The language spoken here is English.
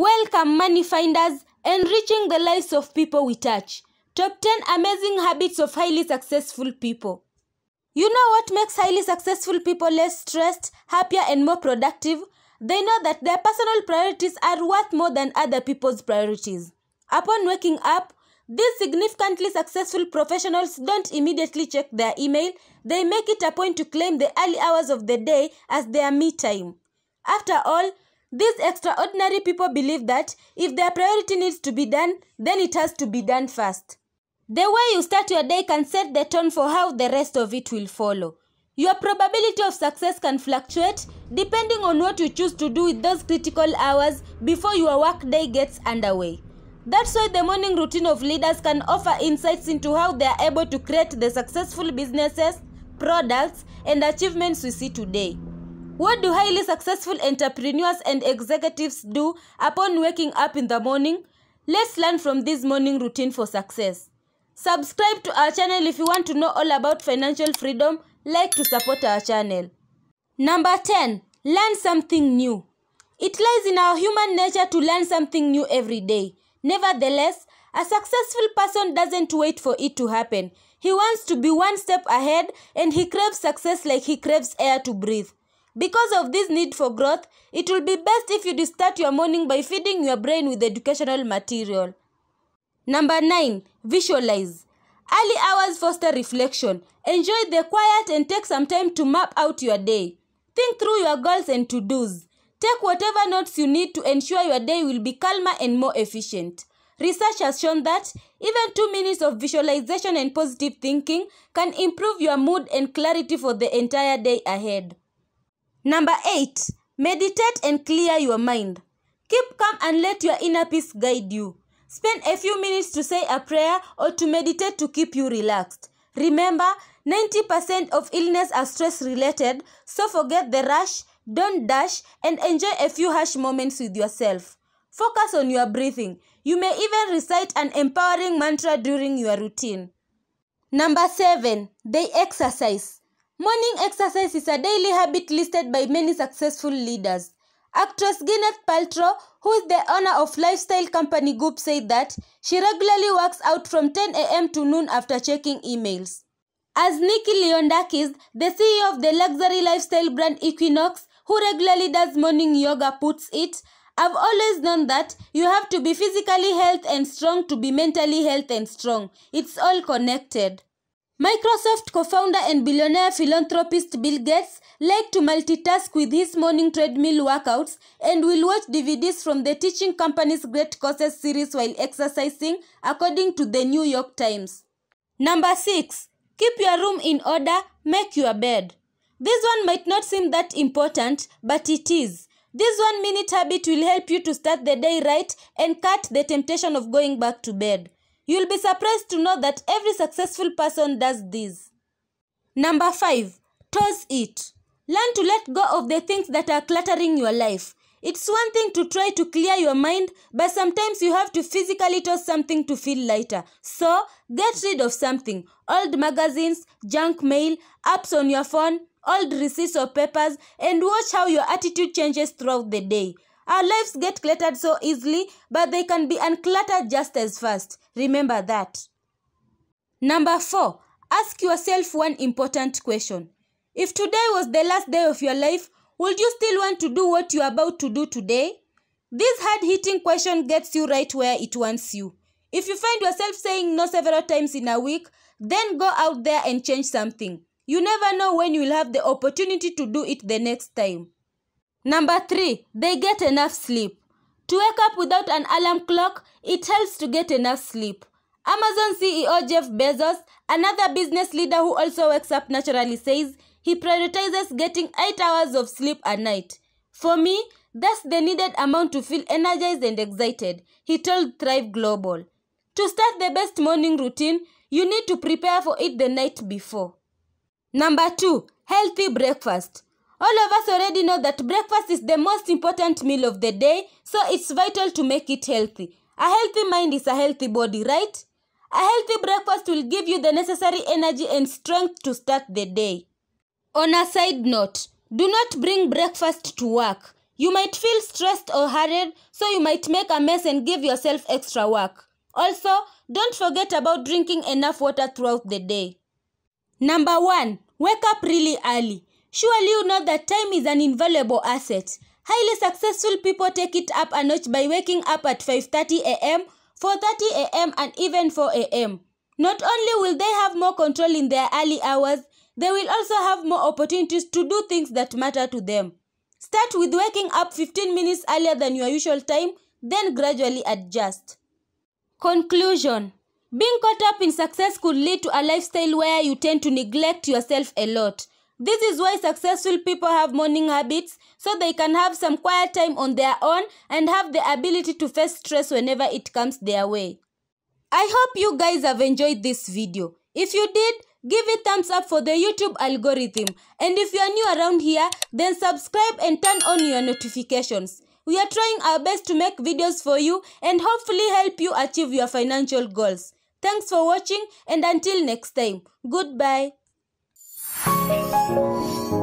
Welcome, money finders, enriching the lives of people we touch. Top 10 amazing habits of highly successful people. You know what makes highly successful people less stressed, happier, and more productive? They know that their personal priorities are worth more than other people's priorities. Upon waking up, these significantly successful professionals don't immediately check their email. They make it a point to claim the early hours of the day as their me time. After all, these extraordinary people believe that if their priority needs to be done, then it has to be done fast. The way you start your day can set the tone for how the rest of it will follow. Your probability of success can fluctuate depending on what you choose to do with those critical hours before your workday gets underway. That's why the morning routine of leaders can offer insights into how they are able to create the successful businesses, products, and achievements we see today. What do highly successful entrepreneurs and executives do upon waking up in the morning? Let's learn from this morning routine for success. Subscribe to our channel if you want to know all about financial freedom. Like to support our channel. Number 10. Learn something new. It lies in our human nature to learn something new every day. Nevertheless, a successful person doesn't wait for it to happen. He wants to be one step ahead, and he craves success like he craves air to breathe. Because of this need for growth, it will be best if you start your morning by feeding your brain with educational material. Number 9. Visualize. Early hours foster reflection. Enjoy the quiet and take some time to map out your day. Think through your goals and to-dos. Take whatever notes you need to ensure your day will be calmer and more efficient. Research has shown that even 2 minutes of visualization and positive thinking can improve your mood and clarity for the entire day ahead. Number 8. Meditate and clear your mind. Keep calm and let your inner peace guide you. Spend a few minutes to say a prayer or to meditate to keep you relaxed. Remember, 90% of illness are stress-related, so forget the rush, don't dash, and enjoy a few harsh moments with yourself. Focus on your breathing. You may even recite an empowering mantra during your routine. Number 7. They exercise. Morning exercise is a daily habit listed by many successful leaders. Actress Gwyneth Paltrow, who is the owner of lifestyle company Goop, said that she regularly works out from 10 a.m. to noon after checking emails. As Nikki Leondakis, the CEO of the luxury lifestyle brand Equinox, who regularly does morning yoga, puts it, I've always known that you have to be physically healthy and strong to be mentally healthy and strong. It's all connected. Microsoft co-founder and billionaire philanthropist Bill Gates liked to multitask with his morning treadmill workouts and will watch DVDs from the teaching company's Great Courses series while exercising, according to the New York Times. Number 6. Keep your room in order, make your bed. This one might not seem that important, but it is. This 1-minute habit will help you to start the day right and cut the temptation of going back to bed. You'll be surprised to know that every successful person does this. Number 5. Toss it. Learn to let go of the things that are cluttering your life. It's one thing to try to clear your mind, but sometimes you have to physically toss something to feel lighter. So, get rid of something. Old magazines, junk mail, apps on your phone, old receipts or papers, and watch how your attitude changes throughout the day. Our lives get cluttered so easily, but they can be uncluttered just as fast. Remember that. Number 4. Ask yourself one important question. If today was the last day of your life, would you still want to do what you are about to do today? This hard-hitting question gets you right where it wants you. If you find yourself saying no several times in a week, then go out there and change something. You never know when you will have the opportunity to do it the next time. Number 3. They get enough sleep. To wake up without an alarm clock, it helps to get enough sleep. Amazon CEO Jeff Bezos, another business leader who also wakes up naturally, says he prioritizes getting 8 hours of sleep a night. For me, that's the needed amount to feel energized and excited, he told Thrive Global. To start the best morning routine, you need to prepare for it the night before. Number 2. Healthy breakfast. All of us already know that breakfast is the most important meal of the day, so it's vital to make it healthy. A healthy mind is a healthy body, right? A healthy breakfast will give you the necessary energy and strength to start the day. On a side note, do not bring breakfast to work. You might feel stressed or hurried, so you might make a mess and give yourself extra work. Also, don't forget about drinking enough water throughout the day. Number 1. Wake up really early. Surely you know that time is an invaluable asset. Highly successful people take it up a notch by waking up at 5:30 a.m., 4:30 a.m. and even 4 a.m. Not only will they have more control in their early hours, they will also have more opportunities to do things that matter to them. Start with waking up 15 minutes earlier than your usual time, then gradually adjust. Conclusion. Being caught up in success could lead to a lifestyle where you tend to neglect yourself a lot. This is why successful people have morning habits, so they can have some quiet time on their own and have the ability to face stress whenever it comes their way. I hope you guys have enjoyed this video. If you did, give it thumbs up for the YouTube algorithm. And if you are new around here, then subscribe and turn on your notifications. We are trying our best to make videos for you and hopefully help you achieve your financial goals. Thanks for watching, and until next time, goodbye.